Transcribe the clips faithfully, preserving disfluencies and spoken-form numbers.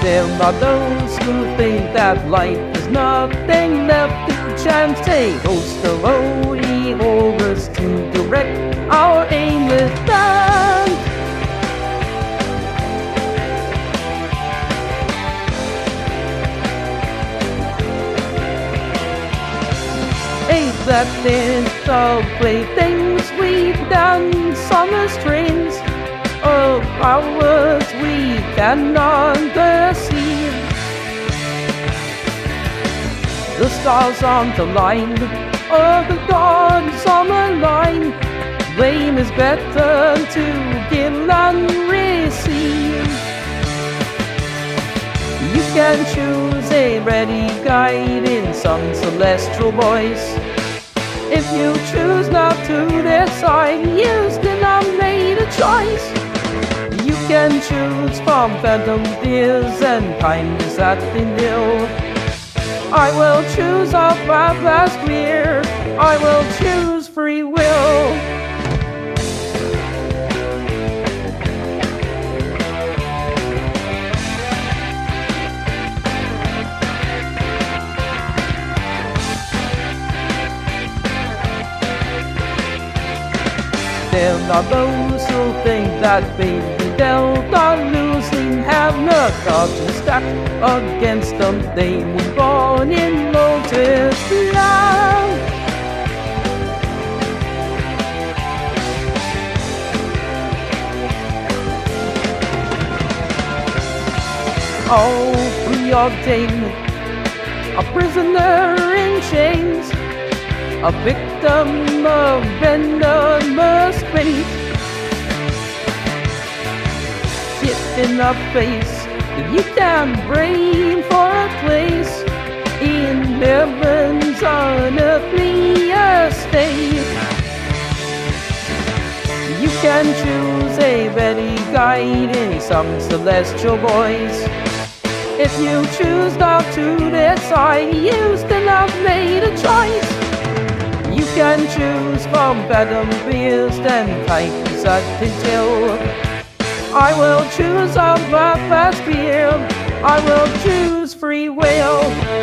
There are those who think that life is nothing left to chance. Take host the roadie overs to direct our aimless band. Ain't that list of great things we've done, summer strains of hours we cannot see. The stars aren't aligned, or the gods on the line. Blame is better to give and receive. You can choose a ready guide in some celestial voice. If you choose not to decide, you still have made a choice. You can choose from phantom fears and kindness at the nil. I will choose a path that's clear. I will choose free will. There are those who think that being dealt or losing have no cards stacked against them. They were born in Lotus love. All preordained, a prisoner in chains, a victim of venomous fate. Hit in the face, you can bring for a place in heaven's unearthly estate. You can choose a ready guide in some celestial voice. If you choose not to decide, you still have made a choice. You can choose from phantom fears and kindness at the till. I will choose a path that's clear. I will choose free will.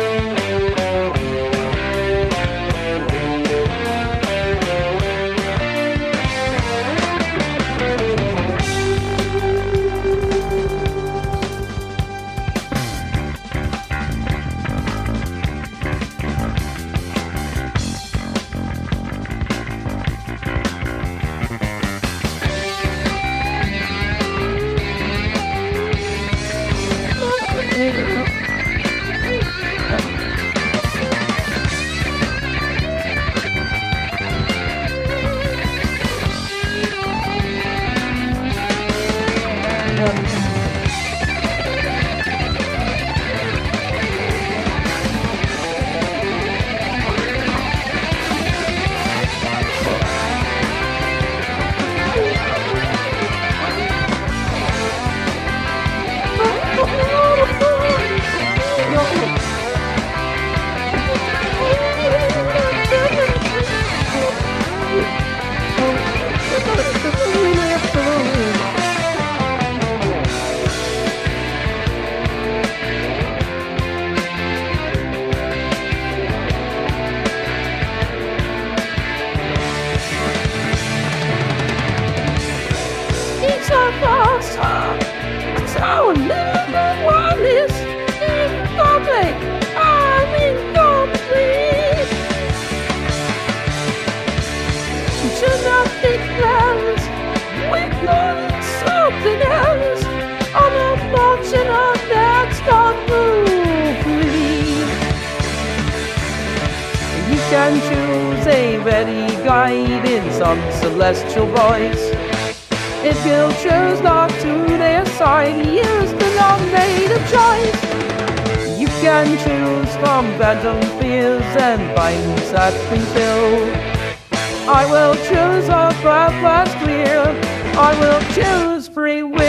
So number one is incomplete. I'm incomplete. Should not think plans. We're not something else. On a function of that's not moving. You can choose a ready guide in some celestial voice. If you choose not to decide, you still have made a choice. You can choose from phantom fears and finds that fulfill. I will choose a path that's clear. I will choose free will.